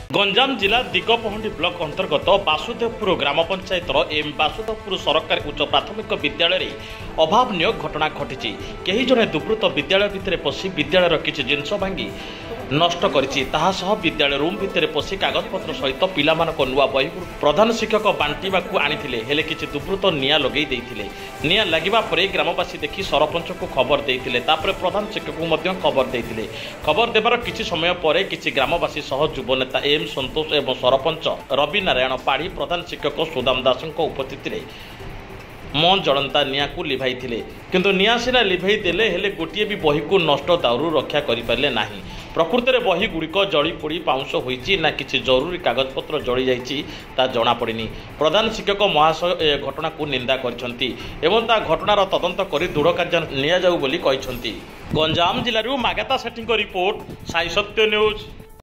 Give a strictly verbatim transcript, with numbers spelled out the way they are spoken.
गंजाम जिला दिगपहंडी ब्लॉक अंतर्गत बासुदेवपुर ग्राम पंचायतर एम बासुदेवपुर सरकारी उच्च प्राथमिक विद्यालय में अभावनीय घटना घटी। कहीं जड़े दुर्वृत्त विद्यालय भितर पशि विद्यालय किसी जिनस भांगी नष्ट करिछि। ताहा सह विद्यालय रूम भितर पशि कागजपत्र सहित पिलामानक नुआ बही प्रधान शिक्षक बांटिबाकू आनिथिले हेले किछि दुर्वृत्त निया लगेई देइथिले। निया लागिबा परे ग्रामवासी देखि सरपंच को खबर देइथिले। तापर प्रधान शिक्षक को मध्य खबर देइथिले। खबर देबार किछि समय परे किछि ग्रामवासी सह युव नेता एम संतोष एवं सरपंच रवि नारायण पाढ़ी प्रधान शिक्षक सुदाम दास उपस्थित मन जलंता निया को लिभाई थिले। किंतु निया सिना लिभाई देले हेले गोटिए भी बही को नष्ट दाउरू रक्षा करि पारले नाही। प्रकृति में बही गुड़िक जड़ी पोड़ी पाउंश होईची ना किसी जरूरी कागजपत्र जली जाइछि ता जଣା पड़िनी। प्रधान शिक्षक महाशय ए घटना को निंदा करछंती एवं ता घटनार तदंत करी दृढ़ कार्य निया जाऊ बोली कहिसंती। गंजाम जिल्लारू मागेता सेठीଙ୍କ रिपोर्ट साई सत्य न्यूज।